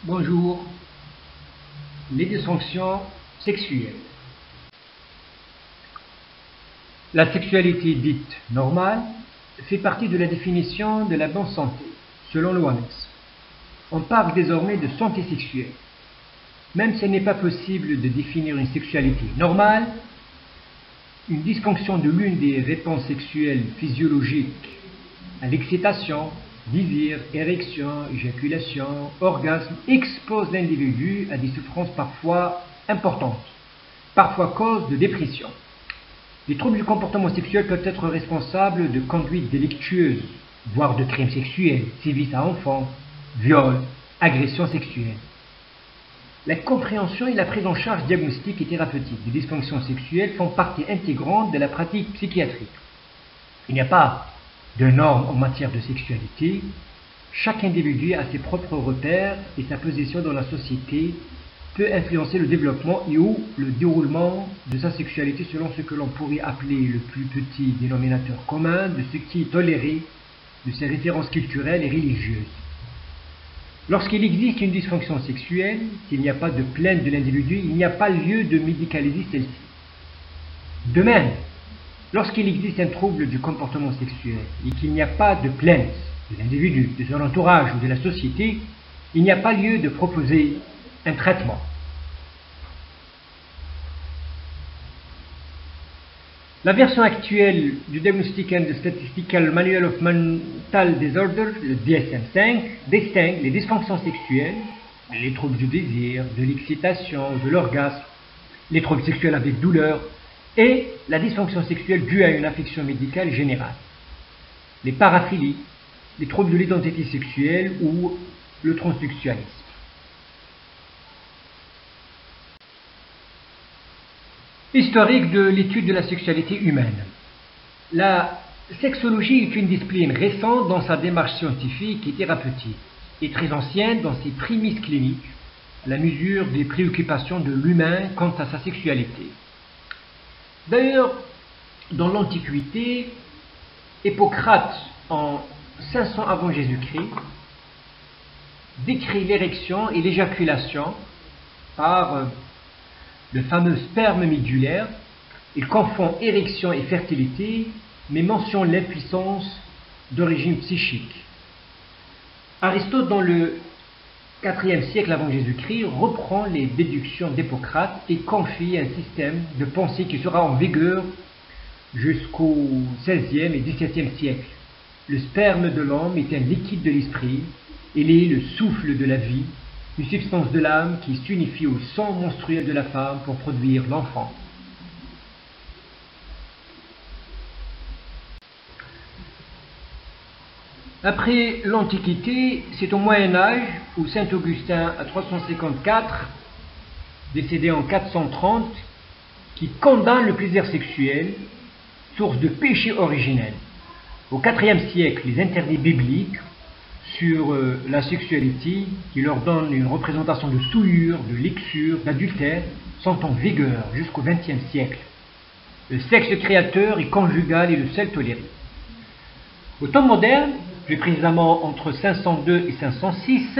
Bonjour. Les dysfonctions sexuelles. La sexualité dite normale fait partie de la définition de la bonne santé, selon l'OMS. On parle désormais de santé sexuelle. Même s'il n'est pas possible de définir une sexualité normale, une dysfonction de l'une des réponses sexuelles physiologiques à l'excitation, désir, érection, éjaculation, orgasme expose l'individu à des souffrances parfois importantes, parfois cause de dépression. Les troubles du comportement sexuel peuvent être responsables de conduites délictueuses, voire de crimes sexuels, sévices à enfants, viols, agressions sexuelles. La compréhension et la prise en charge diagnostique et thérapeutique des dysfonctions sexuelles font partie intégrante de la pratique psychiatrique. Il n'y a pas de normes en matière de sexualité. Chaque individu a ses propres repères et sa position dans la société peut influencer le développement et ou le déroulement de sa sexualité selon ce que l'on pourrait appeler le plus petit dénominateur commun de ce qui est toléré, de ses références culturelles et religieuses. Lorsqu'il existe une dysfonction sexuelle, s'il n'y a pas de plainte de l'individu, il n'y a pas lieu de médicaliser celle-ci. De même, lorsqu'il existe un trouble du comportement sexuel et qu'il n'y a pas de plainte de l'individu, de son entourage ou de la société, il n'y a pas lieu de proposer un traitement. La version actuelle du Diagnostic and Statistical Manual of Mental Disorders, le DSM-5, distingue les dysfonctions sexuelles, les troubles du désir, de l'excitation, de l'orgasme, les troubles sexuels avec douleur et la dysfonction sexuelle due à une affection médicale générale, les paraphilies, les troubles de l'identité sexuelle ou le transsexualisme. Historique de l'étude de la sexualité humaine. La sexologie est une discipline récente dans sa démarche scientifique et thérapeutique et très ancienne dans ses prémices cliniques, à la mesure des préoccupations de l'humain quant à sa sexualité. D'ailleurs, dans l'Antiquité, Hippocrate, en 500 avant Jésus-Christ, décrit l'érection et l'éjaculation par le fameux sperme médulaire. Il confond érection et fertilité, mais mentionne l'impuissance d'origine psychique. Aristote, dans le IVe siècle avant Jésus-Christ, reprend les déductions d'Hippocrate et confie un système de pensée qui sera en vigueur jusqu'au XVIe et XVIIe siècle. Le sperme de l'homme est un liquide de l'esprit, il est le souffle de la vie, une substance de l'âme qui s'unifie au sang menstruel de la femme pour produire l'enfant. Après l'Antiquité, c'est au Moyen-Âge où saint Augustin, à 354, décédé en 430, qui condamne le plaisir sexuel, source de péché originel. Au IVe siècle, les interdits bibliques sur la sexualité, qui leur donnent une représentation de souillure, de luxure, d'adultère, sont en vigueur jusqu'au XXe siècle. Le sexe créateur et conjugal est le seul toléré. Au temps moderne, plus précisément entre 502 et 506,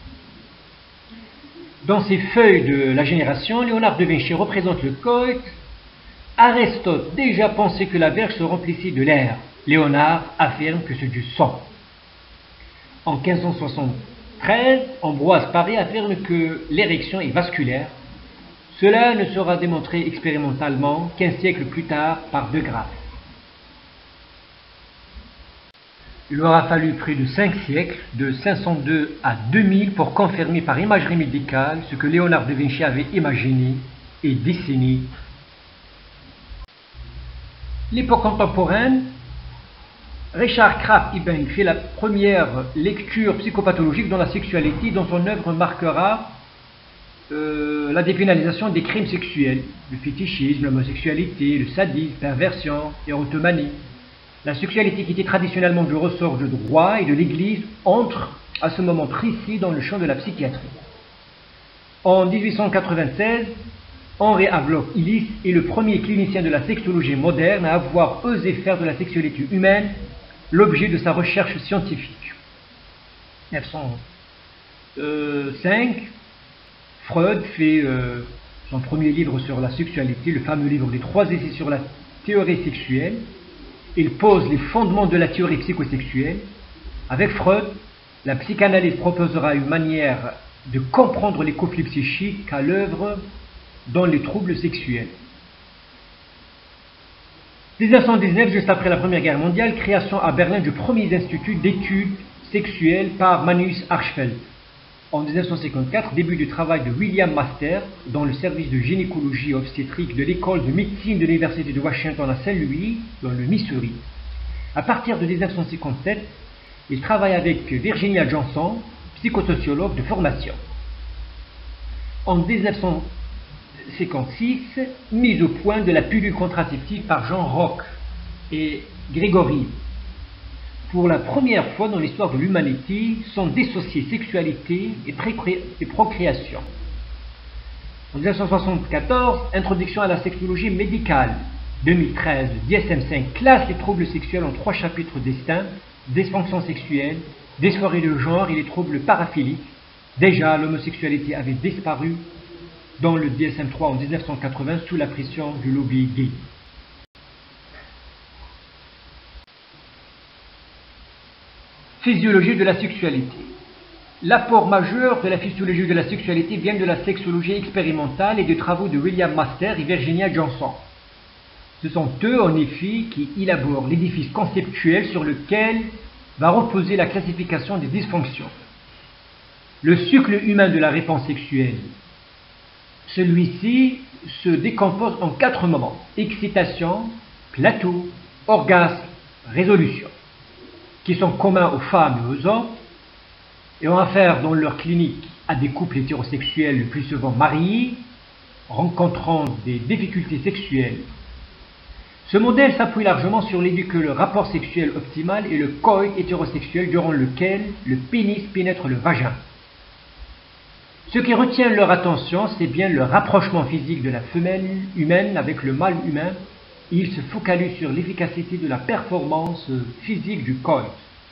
dans ses feuilles de la génération, Léonard de Vinci représente le coït. Aristote déjà pensait que la verge se remplissait de l'air. Léonard affirme que c'est du sang. En 1573, Ambroise Paré affirme que l'érection est vasculaire. Cela ne sera démontré expérimentalement qu'un siècle plus tard par De Graaf. Il aura fallu près de 5 siècles, de 502 à 2000, pour confirmer par imagerie médicale ce que Léonard de Vinci avait imaginé et dessiné. L'époque contemporaine, Richard Krafft Ebing fait la première lecture psychopathologique dans la sexualité, dont son œuvre marquera la dépénalisation des crimes sexuels, le fétichisme, l'homosexualité, le sadisme, perversion, érotomanie. La sexualité qui était traditionnellement du ressort du droit et de l'Église entre à ce moment précis dans le champ de la psychiatrie. En 1896, Henry Havelock Ellis est le premier clinicien de la sexologie moderne à avoir osé faire de la sexualité humaine l'objet de sa recherche scientifique. 5, Freud fait son premier livre sur la sexualité, le fameux livre des 3 essais sur la théorie sexuelle. Il pose les fondements de la théorie psychosexuelle. Avec Freud, la psychanalyse proposera une manière de comprendre les conflits psychiques à l'œuvre dans les troubles sexuels. 1919, juste après la Première Guerre mondiale, création à Berlin du premier institut d'études sexuelles par Magnus Hirschfeld. En 1954, début du travail de William Master dans le service de gynécologie et obstétrique de l'école de médecine de l'Université de Washington à Saint-Louis, dans le Missouri. À partir de 1957, il travaille avec Virginia Johnson, psychosociologue de formation. En 1956, mise au point de la pilule contraceptive par Jean Roch et Gregory. Pour la première fois dans l'histoire de l'humanité, sont dissociées sexualité et procréation. En 1974, introduction à la sexologie médicale. 2013, le DSM-5 classe les troubles sexuels en 3 chapitres distincts: dysfonction sexuelle, dysphorie de genre et les troubles paraphiliques. Déjà, l'homosexualité avait disparu dans le DSM-3 en 1980 sous la pression du lobby gay. Physiologie de la sexualité. L'apport majeur de la physiologie de la sexualité vient de la sexologie expérimentale et des travaux de William Master et Virginia Johnson. Ce sont eux, en effet, qui élaborent l'édifice conceptuel sur lequel va reposer la classification des dysfonctions. Le cycle humain de la réponse sexuelle. Celui-ci se décompose en 4 moments: excitation, plateau, orgasme, résolution, qui sont communs aux femmes et aux hommes, et ont affaire dans leur clinique à des couples hétérosexuels le plus souvent mariés, rencontrant des difficultés sexuelles. Ce modèle s'appuie largement sur l'idée que le rapport sexuel optimal est le coït hétérosexuel durant lequel le pénis pénètre le vagin. Ce qui retient leur attention, c'est bien le rapprochement physique de la femelle humaine avec le mâle humain. Ils se focalisent sur l'efficacité de la performance physique du coït.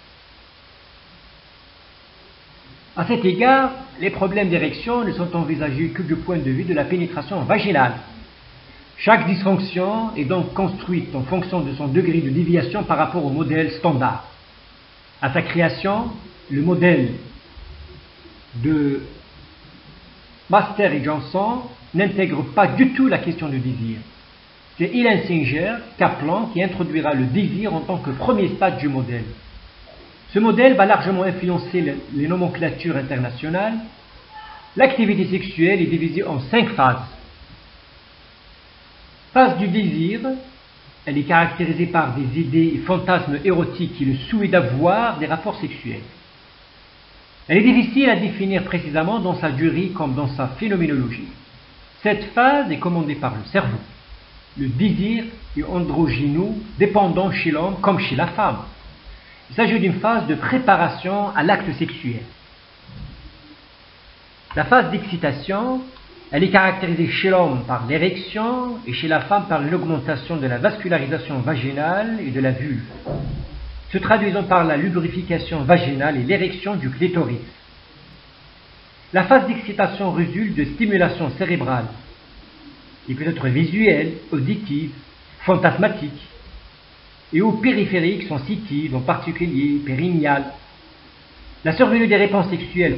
À cet égard, les problèmes d'érection ne sont envisagés que du point de vue de la pénétration vaginale. Chaque dysfonction est donc construite en fonction de son degré de déviation par rapport au modèle standard. À sa création, le modèle de Master et Johnson n'intègre pas du tout la question du désir. C'est Hillensinger, Kaplan qui introduira le désir en tant que premier stade du modèle. Ce modèle va largement influencer les nomenclatures internationales. L'activité sexuelle est divisée en 5 phases. Phase du désir, elle est caractérisée par des idées et fantasmes érotiques et le souhait d'avoir des rapports sexuels. Elle est difficile à définir précisément dans sa durée comme dans sa phénoménologie. Cette phase est commandée par le cerveau. Le désir est androgyneux, dépendant chez l'homme comme chez la femme. Il s'agit d'une phase de préparation à l'acte sexuel. La phase d'excitation, elle est caractérisée chez l'homme par l'érection et chez la femme par une augmentation de la vascularisation vaginale et de la vulve, se traduisant par la lubrification vaginale et l'érection du clitoris. La phase d'excitation résulte de stimulation cérébrale, qui peut être visuelle, auditive, fantasmatique, et ou périphérique sensitive, en particulier périnéale. La survenue des réponses sexuelles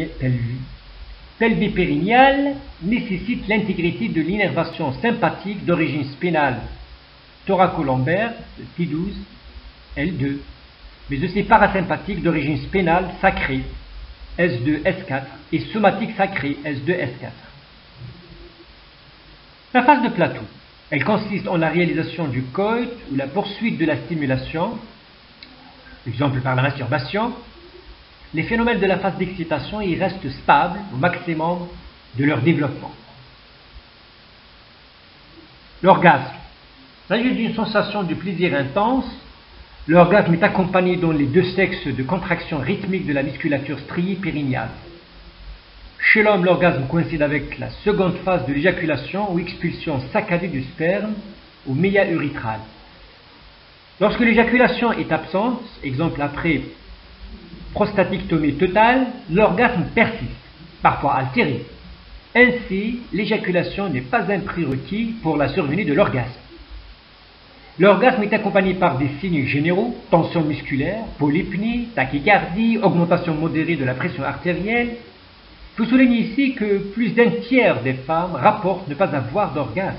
pelvipérinéales nécessite l'intégrité de l'innervation sympathique d'origine spinale thoracolombaire, T12, L2, mais aussi parasympathique d'origine spinale sacrée, S2, S4, et somatique sacrée, S2, S4. La phase de plateau, elle consiste en la réalisation du coït ou la poursuite de la stimulation, exemple par la masturbation. Les phénomènes de la phase d'excitation y restent stables au maximum de leur développement. L'orgasme. Il s'agit d'une sensation de plaisir intense. L'orgasme est accompagné dans les 2 sexes de contractions rythmiques de la musculature striée périnéale. Chez l'homme, l'orgasme coïncide avec la seconde phase de l'éjaculation ou expulsion saccadée du sperme au méa urétral. Lorsque l'éjaculation est absente, exemple après prostatectomie totale, l'orgasme persiste, parfois altéré. Ainsi, l'éjaculation n'est pas un prérequis pour la survenue de l'orgasme. L'orgasme est accompagné par des signes généraux, tension musculaire, polypnie, tachycardie, augmentation modérée de la pression artérielle. Il faut souligner ici que plus d'un tiers des femmes rapportent ne pas avoir d'orgasme.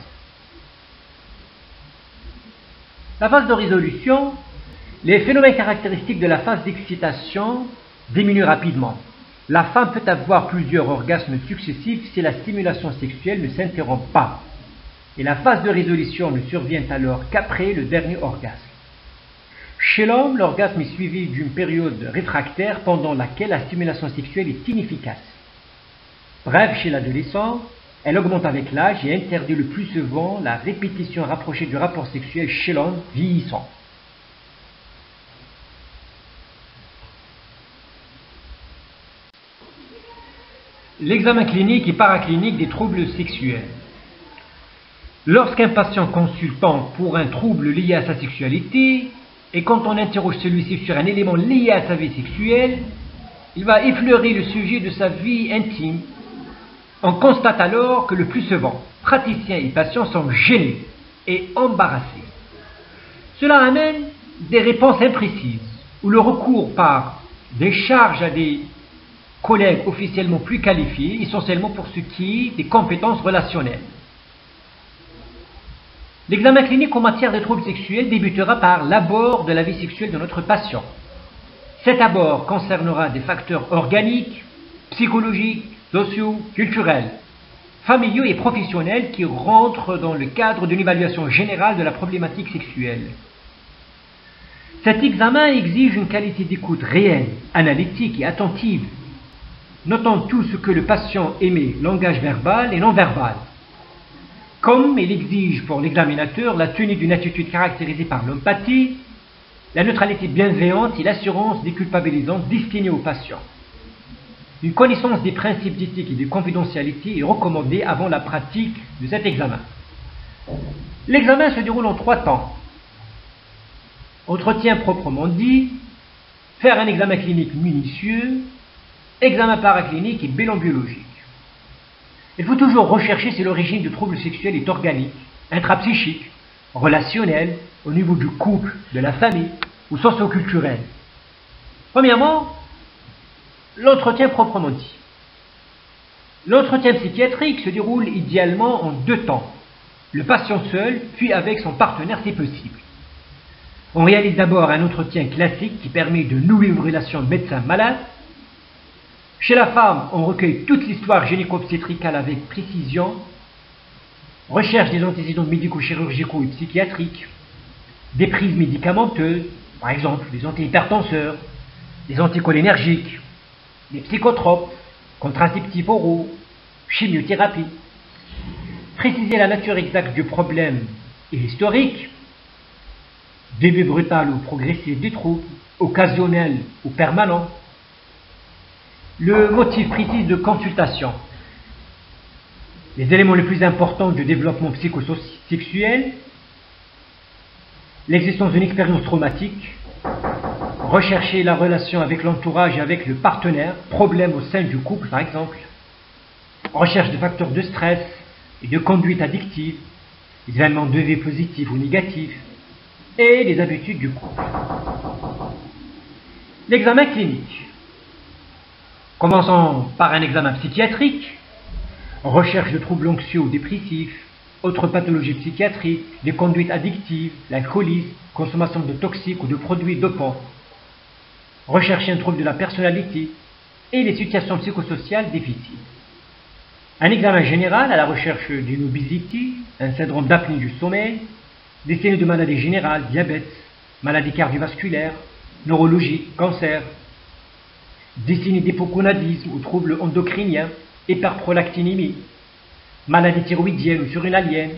La phase de résolution, les phénomènes caractéristiques de la phase d'excitation diminuent rapidement. La femme peut avoir plusieurs orgasmes successifs si la stimulation sexuelle ne s'interrompt pas. Et la phase de résolution ne survient alors qu'après le dernier orgasme. Chez l'homme, l'orgasme est suivi d'une période réfractaire pendant laquelle la stimulation sexuelle est inefficace. Bref, chez l'adolescent, elle augmente avec l'âge et interdit le plus souvent la répétition rapprochée du rapport sexuel chez l'homme vieillissant. L'examen clinique et paraclinique des troubles sexuels. Lorsqu'un patient consultant pour un trouble lié à sa sexualité, et quand on interroge celui-ci sur un élément lié à sa vie sexuelle, il va effleurer le sujet de sa vie intime. On constate alors que le plus souvent, praticiens et patients sont gênés et embarrassés. Cela amène des réponses imprécises, ou le recours par des charges à des collègues officiellement plus qualifiés, essentiellement pour ce qui est des compétences relationnelles. L'examen clinique en matière de troubles sexuels débutera par l'abord de la vie sexuelle de notre patient. Cet abord concernera des facteurs organiques, psychologiques, sociaux, culturels, familiaux et professionnels qui rentrent dans le cadre d'une évaluation générale de la problématique sexuelle. Cet examen exige une qualité d'écoute réelle, analytique et attentive, notant tout ce que le patient émet, langage verbal et non verbal. Comme il exige pour l'examinateur la tenue d'une attitude caractérisée par l'empathie, la neutralité bienveillante et l'assurance déculpabilisante destinée au patient. Une connaissance des principes d'éthique et de confidentialité est recommandée avant la pratique de cet examen. L'examen se déroule en 3 temps. Entretien proprement dit, faire un examen clinique minutieux, examen paraclinique et bilan biologique. Il faut toujours rechercher si l'origine du trouble sexuel est organique, intrapsychique, relationnel, au niveau du couple, de la famille ou socio-culturel. Premièrement, l'entretien proprement dit. L'entretien psychiatrique se déroule idéalement en 2 temps. Le patient seul, puis avec son partenaire si possible. On réalise d'abord un entretien classique qui permet de nouer une relation médecin-malade. Chez la femme, on recueille toute l'histoire gynéco-obstétricale avec précision, recherche des antécédents médico-chirurgicaux et psychiatriques, des prises médicamenteuses, par exemple des antihypertenseurs, des anticholinergiques, des psychotropes, contraceptifs oraux, chimiothérapie. Préciser la nature exacte du problème et l'historique, début brutal ou progressif du trouble, occasionnel ou permanent. Le motif précis de consultation. Les éléments les plus importants du développement psychosexuel. L'existence d'une expérience traumatique. Rechercher la relation avec l'entourage et avec le partenaire. Problème au sein du couple par exemple. Recherche de facteurs de stress et de conduite addictive. Les événements de vie positifs ou négatifs. Et les habitudes du couple. L'examen clinique. Commençons par un examen psychiatrique, recherche de troubles anxieux ou dépressifs, autres pathologies psychiatriques, des conduites addictives, l'alcoolisme, consommation de toxiques ou de produits dopants, rechercher un trouble de la personnalité et les situations psychosociales difficiles. Un examen général à la recherche d'une obésité, un syndrome d'apnée du sommeil, des signes de maladies générales, diabète, maladies cardiovasculaires, neurologiques, cancer, des signes d'hypogonadisme ou troubles endocriniens, hyperprolactinémie, maladie thyroïdienne ou surrénalienne.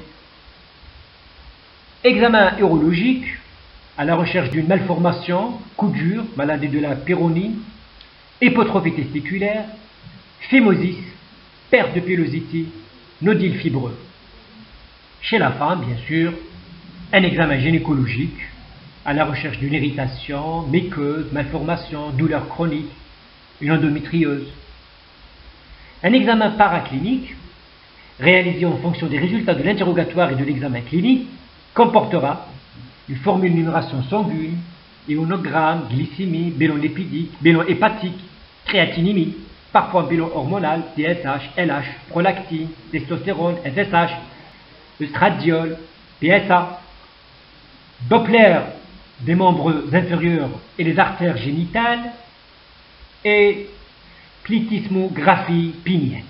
Examen urologique à la recherche d'une malformation, coup dur, maladie de la péronie, hypotrophie testiculaire, phimosis, perte de pilosité, nodule fibreux. Chez la femme, bien sûr, un examen gynécologique, à la recherche d'une irritation, muqueuse, malformation, douleur chronique, une endométriose. Un examen paraclinique, réalisé en fonction des résultats de l'interrogatoire et de l'examen clinique, comportera une formule de numération sanguine, ionogramme, glycémie, bilan lipidique, bilan hépatique, créatinémie, parfois bilan hormonal, TSH, LH, prolactine, testostérone, FSH, estradiol, PSA, Doppler des membres inférieurs et les artères génitales et plethysmographie pinienne.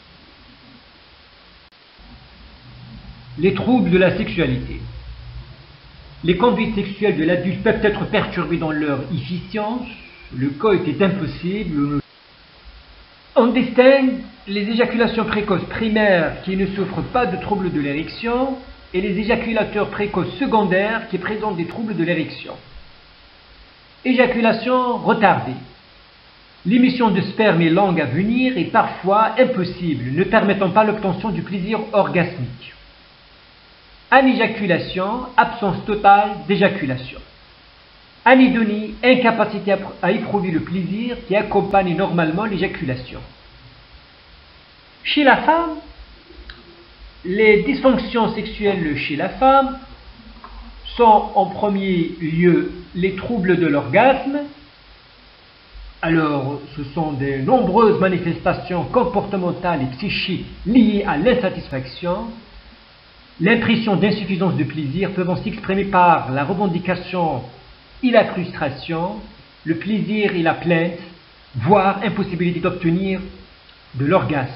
Les troubles de la sexualité. Les conduites sexuelles de l'adulte peuvent être perturbées dans leur efficience, le coït est impossible. On distingue les éjaculations précoces primaires qui ne souffrent pas de troubles de l'érection et les éjaculateurs précoces secondaires qui présentent des troubles de l'érection. Éjaculation retardée. L'émission de sperme est longue à venir et parfois impossible, ne permettant pas l'obtention du plaisir orgasmique. Anéjaculation, absence totale d'éjaculation. Anédonie, incapacité à éprouver le plaisir qui accompagne normalement l'éjaculation. Chez la femme, les dysfonctions sexuelles chez la femme sont en premier lieu les troubles de l'orgasme. Alors, ce sont de nombreuses manifestations comportementales et psychiques liées à l'insatisfaction. L'impression d'insuffisance de plaisir peuvent s'exprimer par la revendication et la frustration, le plaisir et la plainte, voire impossibilité d'obtenir de l'orgasme.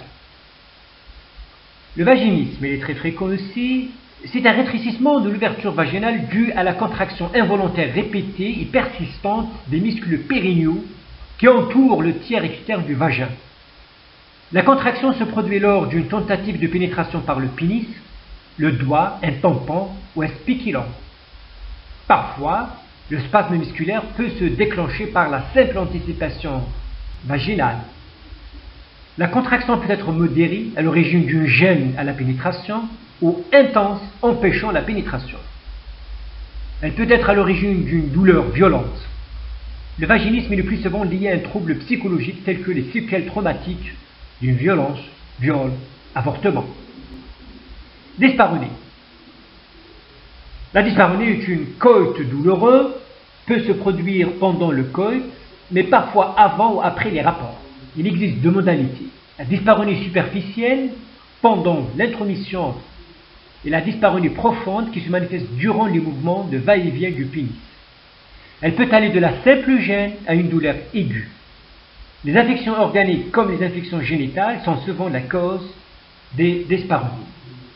Le vaginisme, il est très fréquent aussi, c'est un rétrécissement de l'ouverture vaginale dû à la contraction involontaire répétée et persistante des muscles périnéaux qui entourent le tiers externe du vagin. La contraction se produit lors d'une tentative de pénétration par le pénis, le doigt, un tampon ou un spéculant. Parfois, le spasme musculaire peut se déclencher par la simple anticipation vaginale. La contraction peut être modérée à l'origine d'une gêne à la pénétration ou intense empêchant la pénétration. Elle peut être à l'origine d'une douleur violente. Le vaginisme est le plus souvent lié à un trouble psychologique tel que les séquelles traumatiques d'une violence, viol, avortement. Dyspareunie. La dyspareunie est une coït douloureux, peut se produire pendant le coït, mais parfois avant ou après les rapports. Il existe deux modalités. La dyspareunie superficielle, pendant l'intromission, et la dyspareunie profonde qui se manifeste durant les mouvements de va-et-vient du pénis. Elle peut aller de la simple gêne à une douleur aiguë. Les infections organiques comme les infections génitales sont souvent la cause des dyspareunies.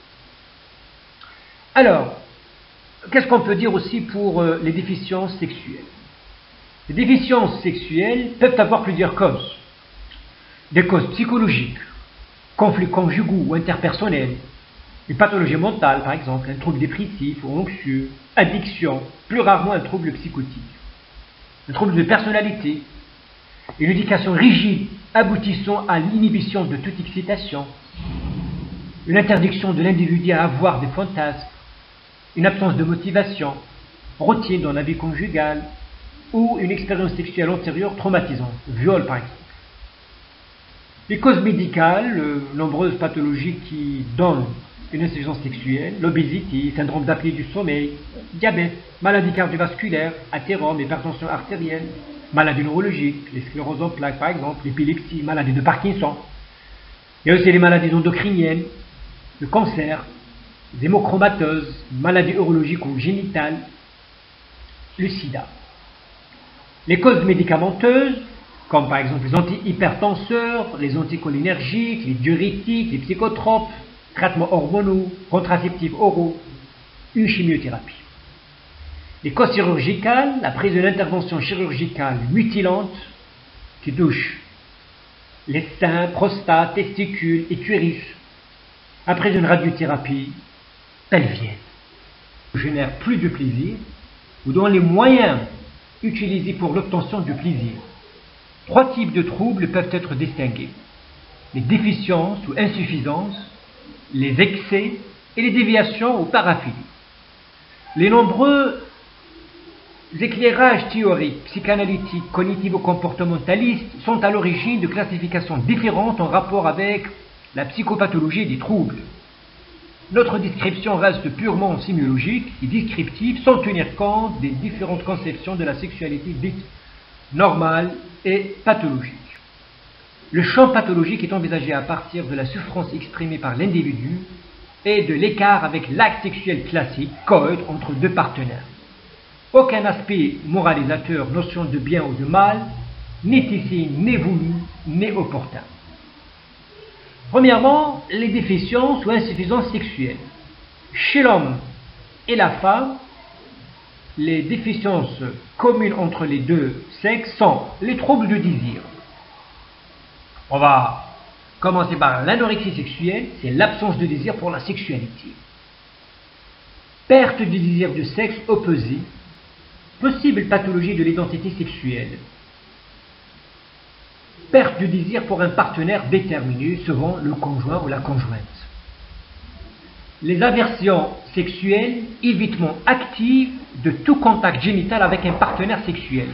Alors, qu'est-ce qu'on peut dire aussi pour les déficiences sexuelles? Les déficiences sexuelles peuvent avoir plusieurs causes. Des causes psychologiques, conflits conjugaux ou interpersonnels, une pathologie mentale par exemple, un trouble dépressif ou anxieux, addiction, plus rarement un trouble psychotique, un trouble de personnalité, une éducation rigide aboutissant à l'inhibition de toute excitation, une interdiction de l'individu à avoir des fantasmes, une absence de motivation, routine dans la vie conjugale ou une expérience sexuelle antérieure traumatisante, viol par exemple. Les causes médicales, nombreuses pathologies qui donnent une insuffisance sexuelle, l'obésité, syndrome d'apnée du sommeil, diabète, maladie cardiovasculaire, athérome, hypertension artérielle, maladies neurologiques, les scléroses en plaques par exemple, l'épilepsie, maladie de Parkinson. Il y a aussi les maladies endocriniennes, le cancer, les hémochromatoses, maladies urologiques ou génitales, le sida. Les causes médicamenteuses, comme par exemple les antihypertenseurs, les anticholinergiques, les diurétiques, les psychotropes, traitements hormonaux, contraceptifs oraux, une chimiothérapie. Les causes chirurgicales, après une intervention chirurgicale mutilante qui touche les seins, prostate, testicules et cuirus, après une radiothérapie pelvienne, ne génère plus de plaisir ou dont les moyens utilisés pour l'obtention du plaisir. Trois types de troubles peuvent être distingués: les déficiences ou insuffisances, les excès et les déviations ou paraphilies. Les nombreux éclairages théoriques, psychanalytiques, cognitivo-comportementalistes sont à l'origine de classifications différentes en rapport avec la psychopathologie des troubles. Notre description reste purement sémiologique et descriptive sans tenir compte des différentes conceptions de la sexualité dite normale et pathologique. Le champ pathologique est envisagé à partir de la souffrance exprimée par l'individu et de l'écart avec l'acte sexuel classique, coït, entre deux partenaires. Aucun aspect moralisateur, notion de bien ou de mal, n'est ici ni voulu ni opportun. Premièrement, les déficiences ou insuffisances sexuelles. Chez l'homme et la femme, les déficiences communes entre les deux sexes sont les troubles de désir. On va commencer par l'anorexie sexuelle, c'est l'absence de désir pour la sexualité. Perte du désir de sexe opposé, possible pathologie de l'identité sexuelle. Perte du désir pour un partenaire déterminé, souvent le conjoint ou la conjointe. Les aversions sexuelles, évitement actif de tout contact génital avec un partenaire sexuel.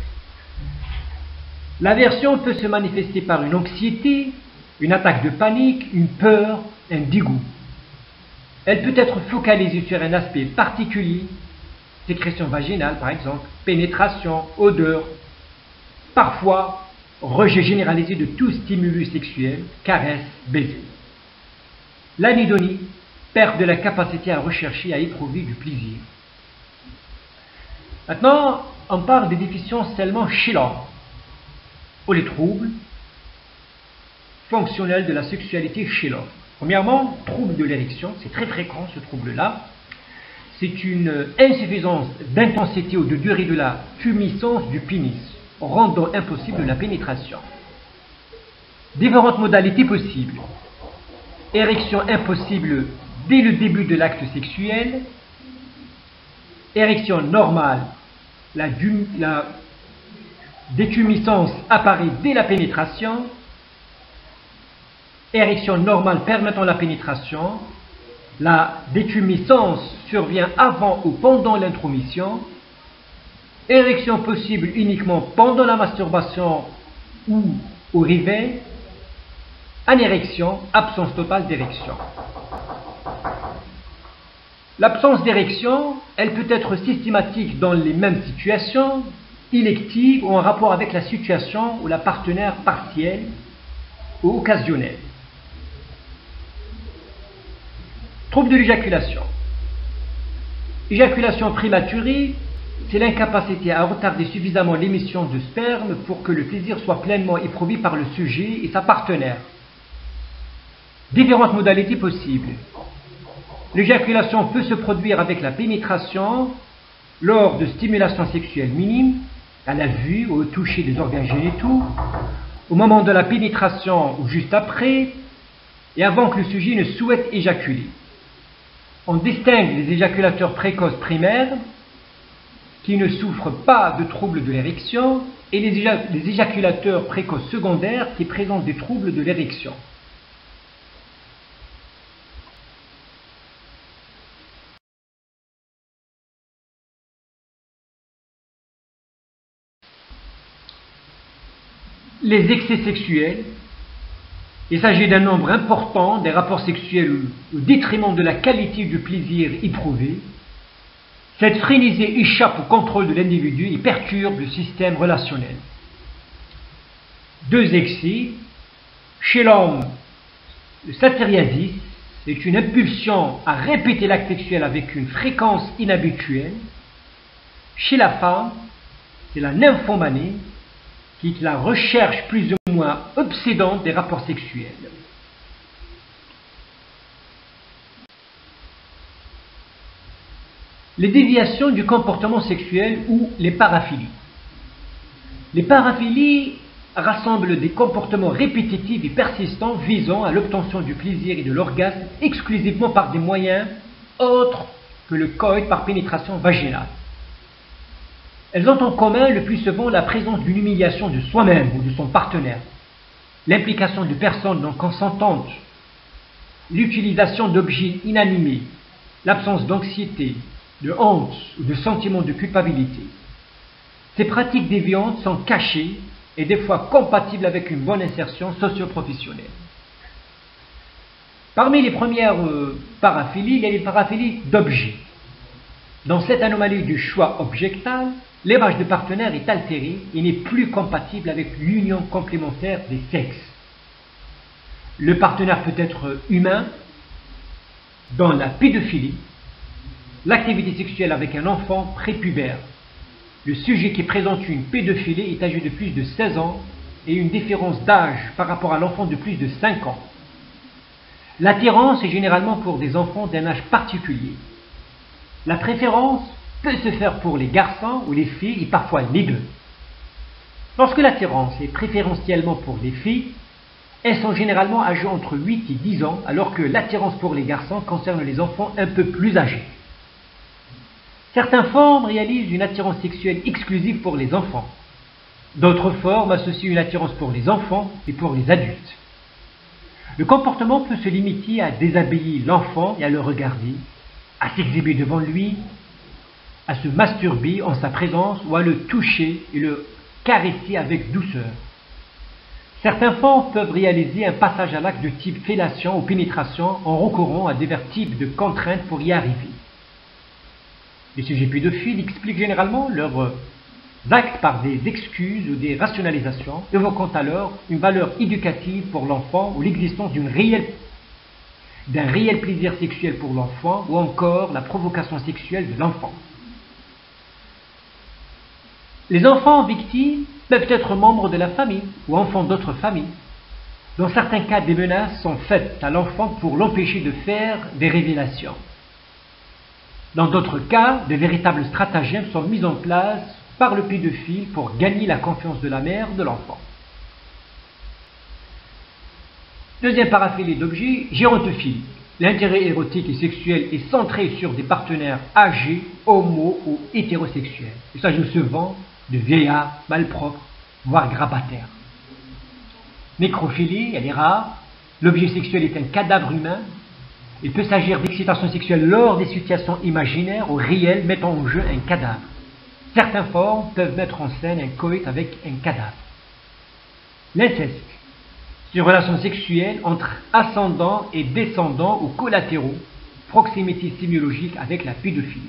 L'aversion peut se manifester par une anxiété, une attaque de panique, une peur, un dégoût. Elle peut être focalisée sur un aspect particulier, sécrétion vaginale par exemple, pénétration, odeur, parfois rejet généralisé de tout stimulus sexuel, caresse, baiser. L'anidonie, perte de la capacité à rechercher et à éprouver du plaisir. Maintenant, on parle des déficiences seulement chez l'homme, ou les troubles fonctionnels de la sexualité chez l'homme. Premièrement, trouble de l'érection, c'est très fréquent ce trouble-là. C'est une insuffisance d'intensité ou de durée de la tumescence du pénis, rendant impossible la pénétration. Différentes modalités possibles. Érection impossible dès le début de l'acte sexuel. Érection normale, la détumescence apparaît dès la pénétration. Érection normale permettant la pénétration. La détumescence survient avant ou pendant l'intromission. Érection possible uniquement pendant la masturbation ou au réveil. Anérection, absence totale d'érection. L'absence d'érection, elle peut être systématique dans les mêmes situations, élective ou en rapport avec la situation ou la partenaire partielle ou occasionnelle. Trouble de l'éjaculation. Éjaculation prématurée, c'est l'incapacité à retarder suffisamment l'émission de sperme pour que le plaisir soit pleinement éprouvé par le sujet et sa partenaire. Différentes modalités possibles. L'éjaculation peut se produire avec la pénétration, lors de stimulation sexuelle minime, à la vue ou au toucher des organes génitaux, au moment de la pénétration ou juste après, et avant que le sujet ne souhaite éjaculer. On distingue les éjaculateurs précoces primaires, qui ne souffrent pas de troubles de l'érection, et les éjaculateurs précoces secondaires qui présentent des troubles de l'érection. Les excès sexuels, il s'agit d'un nombre important des rapports sexuels au détriment de la qualité du plaisir éprouvé. Cette frénésie échappe au contrôle de l'individu et perturbe le système relationnel. Deux excès. Chez l'homme, le satyriasis, c'est une impulsion à répéter l'acte sexuel avec une fréquence inhabituelle. Chez la femme, c'est la nymphomanie, qui est la recherche plus ou moins obsédante des rapports sexuels. Les déviations du comportement sexuel ou les paraphilies. Les paraphilies rassemblent des comportements répétitifs et persistants visant à l'obtention du plaisir et de l'orgasme exclusivement par des moyens autres que le coït par pénétration vaginale. Elles ont en commun le plus souvent la présence d'une humiliation de soi-même ou de son partenaire, l'implication de personnes non consentantes, l'utilisation d'objets inanimés, l'absence d'anxiété, de honte ou de sentiment de culpabilité. Ces pratiques déviantes sont cachées et des fois compatibles avec une bonne insertion socio-professionnelle. Parmi les premières paraphilies, il y a les paraphilies d'objets. Dans cette anomalie du choix objectal, l'image de partenaire est altérée et n'est plus compatible avec l'union complémentaire des sexes. Le partenaire peut être humain. Dans la pédophilie, l'activité sexuelle avec un enfant prépubère. Le sujet qui présente une pédophilie est âgé de plus de 16 ans et une différence d'âge par rapport à l'enfant de plus de 5 ans. L'attirance est généralement pour des enfants d'un âge particulier. La préférence peut se faire pour les garçons ou les filles et parfois les deux. Lorsque l'attirance est préférentiellement pour les filles, elles sont généralement âgées entre 8 et 10 ans, alors que l'attirance pour les garçons concerne les enfants un peu plus âgés. Certaines formes réalisent une attirance sexuelle exclusive pour les enfants. D'autres formes associent une attirance pour les enfants et pour les adultes. Le comportement peut se limiter à déshabiller l'enfant et à le regarder, à s'exhiber devant lui, à se masturber en sa présence ou à le toucher et le caresser avec douceur. Certains formes peuvent réaliser un passage à l'acte de type fellation ou pénétration en recourant à divers types de contraintes pour y arriver. Les sujets pédophiles expliquent généralement leurs actes par des excuses ou des rationalisations, évoquant alors une valeur éducative pour l'enfant ou l'existence d'un réel plaisir sexuel pour l'enfant ou encore la provocation sexuelle de l'enfant. Les enfants victimes peuvent être membres de la famille ou enfants d'autres familles. Dans certains cas, des menaces sont faites à l'enfant pour l'empêcher de faire des révélations. Dans d'autres cas, de véritables stratagèmes sont mis en place par le pédophile pour gagner la confiance de la mère de l'enfant. Deuxième paraphilie d'objets, gérontophilie. L'intérêt érotique et sexuel est centré sur des partenaires âgés, homo ou hétérosexuels. Il s'agit souvent de vieillards, malpropres, voire grabataires. Nécrophilie, elle est rare. L'objet sexuel est un cadavre humain. Il peut s'agir d'excitation sexuelle lors des situations imaginaires ou réelles mettant en jeu un cadavre. Certaines formes peuvent mettre en scène un coït avec un cadavre. L'inceste, c'est une relation sexuelle entre ascendants et descendants ou collatéraux, proximité sémiologique avec la pédophilie.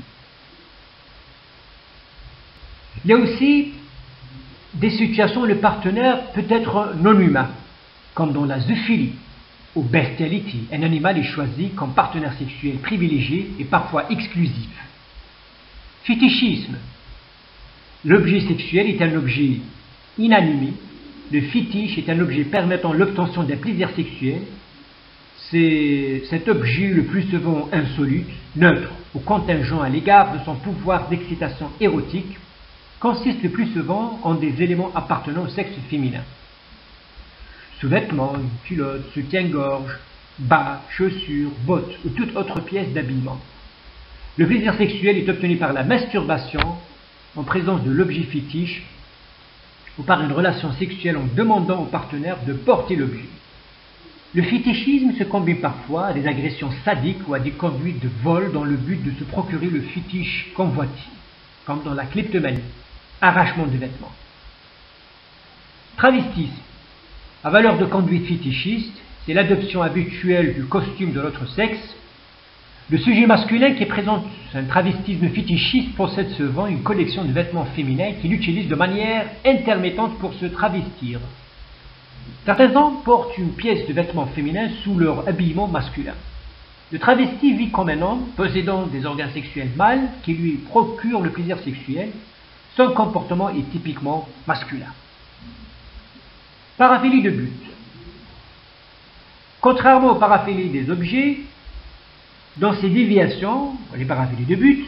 Il y a aussi des situations où le partenaire peut être non humain, comme dans la zoophilie ou bestiality. Un animal est choisi comme partenaire sexuel privilégié et parfois exclusif. Fétichisme. L'objet sexuel est un objet inanimé. Le fétiche est un objet permettant l'obtention d'un plaisir sexuel. C'est cet objet le plus souvent insolite, neutre ou contingent à l'égard de son pouvoir d'excitation érotique, consiste le plus souvent en des éléments appartenant au sexe féminin. Sous-vêtements, une culotte, soutien-gorge, bas, chaussures, bottes ou toute autre pièce d'habillement. Le plaisir sexuel est obtenu par la masturbation en présence de l'objet fétiche ou par une relation sexuelle en demandant au partenaire de porter l'objet. Le fétichisme se combine parfois à des agressions sadiques ou à des conduites de vol dans le but de se procurer le fétiche convoité, comme dans la kleptomanie, arrachement de vêtements. Travestisme. À valeur de conduite fétichiste, c'est l'adoption habituelle du costume de l'autre sexe. Le sujet masculin qui présente un travestisme fétichiste possède souvent une collection de vêtements féminins qu'il utilise de manière intermittente pour se travestir. Certains hommes portent une pièce de vêtements féminins sous leur habillement masculin. Le travesti vit comme un homme possédant des organes sexuels mâles qui lui procurent le plaisir sexuel. Son comportement est typiquement masculin. Paraphilie de but. Contrairement aux paraphilies des objets, dans ces déviations, les paraphilies de but,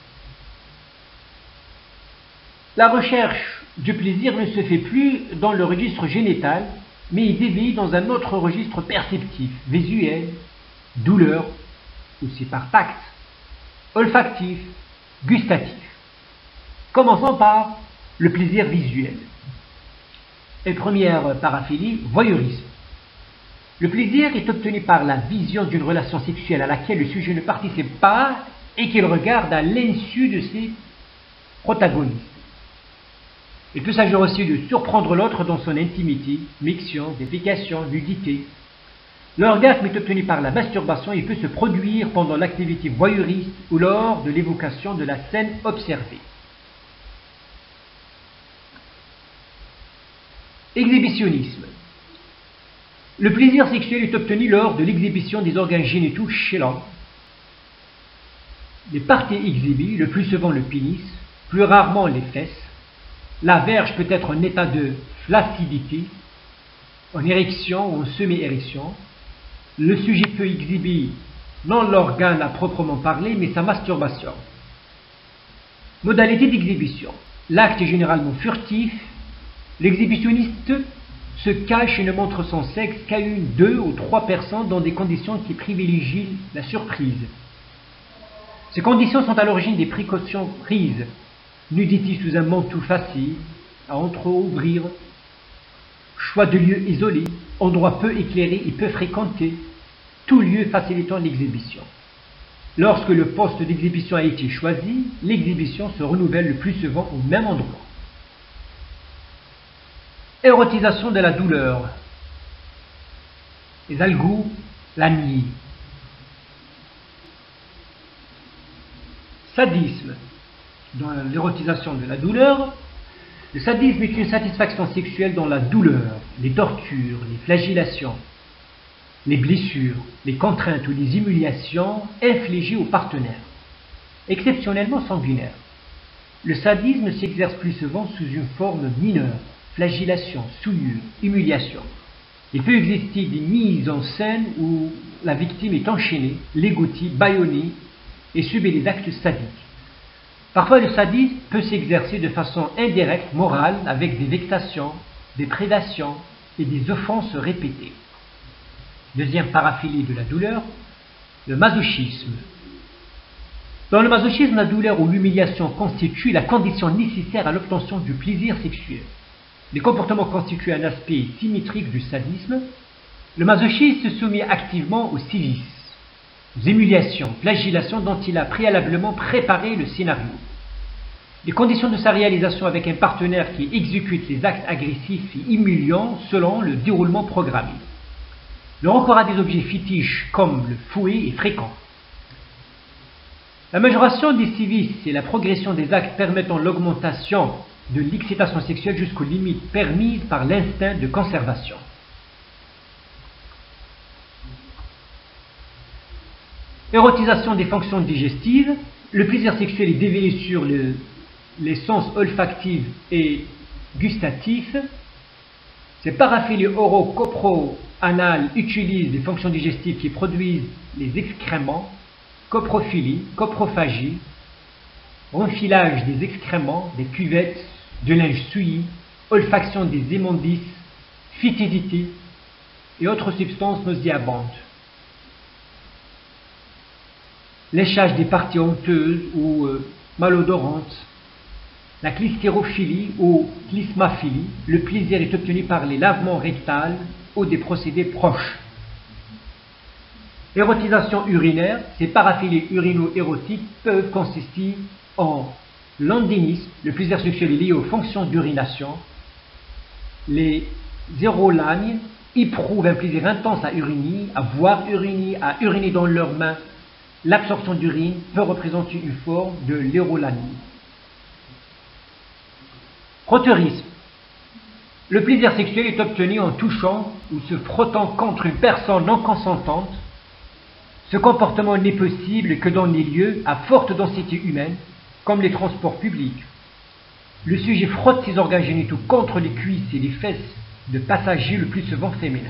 la recherche du plaisir ne se fait plus dans le registre génital, mais il dévie dans un autre registre perceptif, visuel, douleur, aussi par tact, olfactif, gustatif. Commençons par le plaisir visuel. Et première paraphilie, voyeurisme. Le plaisir est obtenu par la vision d'une relation sexuelle à laquelle le sujet ne participe pas et qu'il regarde à l'insu de ses protagonistes. Il peut s'agir aussi de surprendre l'autre dans son intimité, miction, défécation, nudité. L'orgasme est obtenu par la masturbation et peut se produire pendant l'activité voyeuriste ou lors de l'évocation de la scène observée. Exhibitionnisme. Le plaisir sexuel est obtenu lors de l'exhibition des organes génitaux chez l'homme. Les parties exhibies, le plus souvent le pénis, plus rarement les fesses. La verge peut être en état de flaccidité, en érection ou en semi-érection. Le sujet peut exhiber non l'organe à proprement parler, mais sa masturbation. Modalité d'exhibition. L'acte est généralement furtif. L'exhibitionniste se cache et ne montre son sexe qu'à une, deux ou trois personnes dans des conditions qui privilégient la surprise. Ces conditions sont à l'origine des précautions prises. Nudité sous un manteau facile à entrouvrir, choix de lieux isolés, endroits peu éclairés et peu fréquentés, tout lieu facilitant l'exhibition. Lorsque le poste d'exhibition a été choisi, l'exhibition se renouvelle le plus souvent au même endroit. Érotisation de la douleur. Les algos, la nuit. Sadisme. Dans l'érotisation de la douleur, le sadisme est une satisfaction sexuelle dans la douleur, les tortures, les flagellations, les blessures, les contraintes ou les humiliations infligées au partenaire, exceptionnellement sanguinaires. Le sadisme s'exerce plus souvent sous une forme mineure, flagellation, souillure, humiliation. Il peut exister des mises en scène où la victime est enchaînée, ligoutée, bâillonnée et subit des actes sadiques. Parfois, le sadisme peut s'exercer de façon indirecte, morale, avec des vexations, des prédations et des offenses répétées. Deuxième paraphilie de la douleur, le masochisme. Dans le masochisme, la douleur ou l'humiliation constitue la condition nécessaire à l'obtention du plaisir sexuel. Les comportements constituent un aspect symétrique du sadisme. Le masochiste se soumet activement aux sévices, aux humiliations, flagellations dont il a préalablement préparé le scénario. Les conditions de sa réalisation avec un partenaire qui exécute les actes agressifs et humiliants selon le déroulement programmé. Le recours à des objets fétiches comme le fouet est fréquent. La majoration des sévices et la progression des actes permettant l'augmentation de l'excitation sexuelle jusqu'aux limites permises par l'instinct de conservation. Érotisation des fonctions digestives. Le plaisir sexuel est développé sur les sens olfactifs et gustatifs. Ces paraphilies oro-copro-anales utilisent les fonctions digestives qui produisent les excréments, coprophilie, coprophagie, enfilage des excréments, des cuvettes, de linge souillé, olfaction des immondices, fétidité et autres substances nauséabondes. Léchage des parties honteuses ou malodorantes. La clystérophilie ou clismaphilie, le plaisir est obtenu par les lavements rectals ou des procédés proches. Érotisation urinaire, ces paraphilies urino-érotiques peuvent consister en l'andénisme, le plaisir sexuel est lié aux fonctions d'urination. Les érolagnes éprouvent un plaisir intense à uriner, à voir uriner, à uriner dans leurs mains. L'absorption d'urine peut représenter une forme de l'érolanie. Frotterisme. Le plaisir sexuel est obtenu en touchant ou se frottant contre une personne non consentante. Ce comportement n'est possible que dans les lieux à forte densité humaine, comme les transports publics. Le sujet frotte ses organes génitaux contre les cuisses et les fesses de passagers, le plus souvent féminins.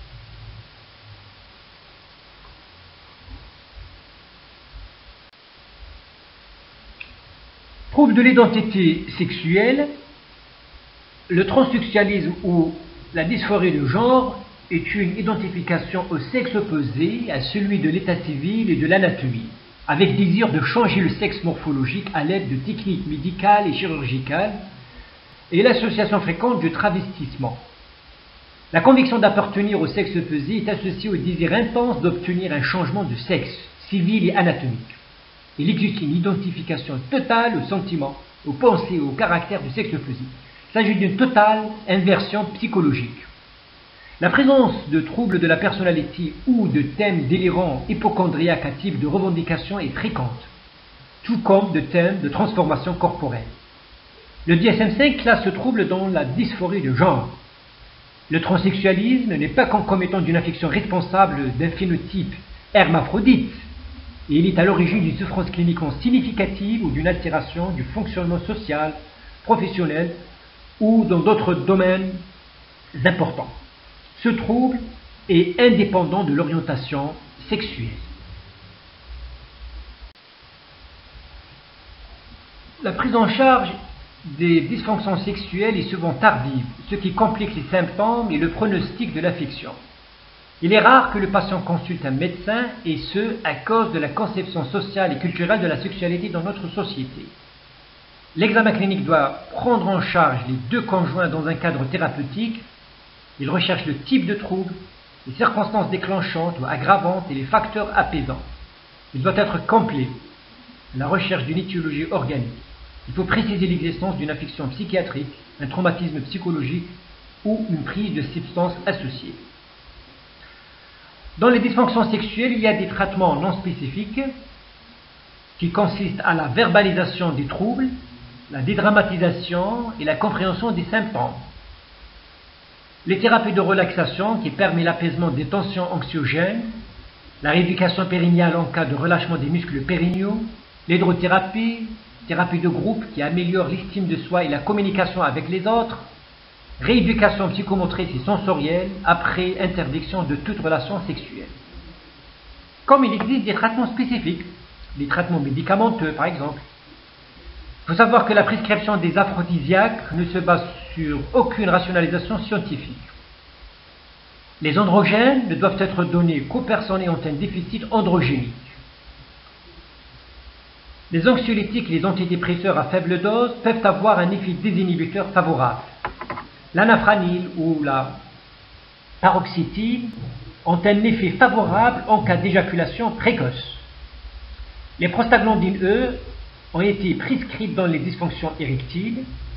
Preuve de l'identité sexuelle. Le transsexualisme ou la dysphorie de genre est une identification au sexe opposé à celui de l'état civil et de l'anatomie, avec désir de changer le sexe morphologique à l'aide de techniques médicales et chirurgicales, et l'association fréquente du travestissement. La conviction d'appartenir au sexe opposé est associée au désir intense d'obtenir un changement de sexe, civil et anatomique. Il existe une identification totale aux sentiments, aux pensées et au caractère du sexe opposé, s'agit d'une totale inversion psychologique. La présence de troubles de la personnalité ou de thèmes délirants hypochondriaques à type de revendication est fréquente, tout comme de thèmes de transformation corporelle. Le DSM-5 classe ce trouble dans la dysphorie de genre. Le transsexualisme n'est pas concomitant d'une affection responsable d'un phénotype hermaphrodite, et il est à l'origine d'une souffrance cliniquement significative ou d'une altération du fonctionnement social, professionnel ou dans d'autres domaines importants. Ce trouble est indépendant de l'orientation sexuelle. La prise en charge des dysfonctions sexuelles est souvent tardive, ce qui complique les symptômes et le pronostic de l'affection. Il est rare que le patient consulte un médecin, et ce, à cause de la conception sociale et culturelle de la sexualité dans notre société. L'examen clinique doit prendre en charge les deux conjoints dans un cadre thérapeutique. Il recherche le type de trouble, les circonstances déclenchantes ou aggravantes et les facteurs apaisants. Il doit être complet, la recherche d'une étiologie organique. Il faut préciser l'existence d'une affection psychiatrique, un traumatisme psychologique ou une prise de substances associées. Dans les dysfonctions sexuelles, il y a des traitements non spécifiques qui consistent à la verbalisation des troubles, la dédramatisation et la compréhension des symptômes. Les thérapies de relaxation qui permettent l'apaisement des tensions anxiogènes, la rééducation périnéale en cas de relâchement des muscles périnéaux, l'hydrothérapie, thérapie de groupe qui améliore l'estime de soi et la communication avec les autres, rééducation psychomotrice et sensorielle après interdiction de toute relation sexuelle. Comme il existe des traitements spécifiques, des traitements médicamenteux par exemple. Il faut savoir que la prescription des aphrodisiaques ne se base sur aucune rationalisation scientifique. Les androgènes ne doivent être donnés qu'aux personnes ayant un déficit androgénique. Les anxiolytiques et les antidépresseurs à faible dose peuvent avoir un effet désinhibiteur favorable. L'anafranil ou la paroxétine ont un effet favorable en cas d'éjaculation précoce. Les prostaglandines, eux, ont été prescrites dans les dysfonctions érectiles.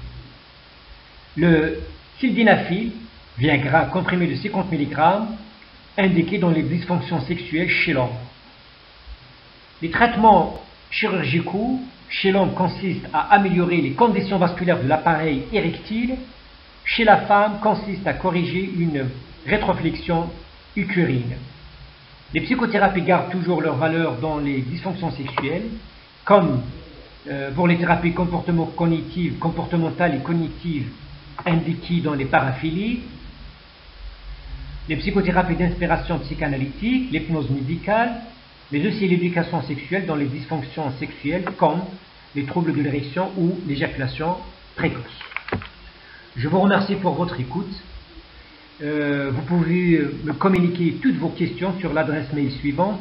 Le sildenafil, Viagra comprimé de 50 mg, indiqué dans les dysfonctions sexuelles chez l'homme. Les traitements chirurgicaux chez l'homme consistent à améliorer les conditions vasculaires de l'appareil érectile. Chez la femme, consistent à corriger une rétroflexion utérine. Les psychothérapies gardent toujours leur valeur dans les dysfonctions sexuelles, comme pour les thérapies comportementales et cognitives indiquées dans les paraphilies, les psychothérapies d'inspiration psychanalytique, l'hypnose médicale, mais aussi l'éducation sexuelle dans les dysfonctions sexuelles comme les troubles de l'érection ou l'éjaculation précoce. Je vous remercie pour votre écoute. Vous pouvez me communiquer toutes vos questions sur l'adresse mail suivante: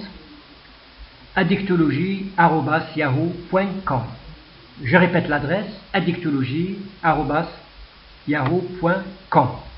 addictologie@yahoo.com. Je répète l'adresse: addictologie@yahoo.com.